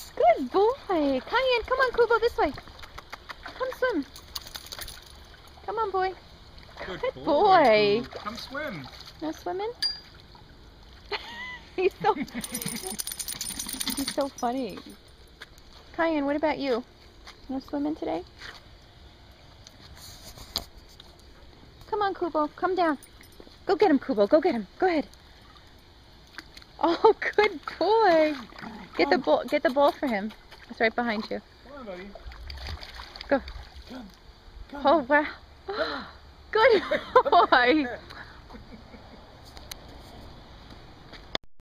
Good boy. Cayenne, come on, Kubo, this way. Come swim. Come on, boy. Good boy. Come swim. No swimming? he's so funny. Cayenne, what about you? No swimming today? Come on, Kubo. Come down. Go get him, Kubo. Go get him. Go ahead. Oh, good boy. Get the ball. Get the ball for him. It's right behind you. Come on, buddy. Go. Come. Oh, wow. Good boy.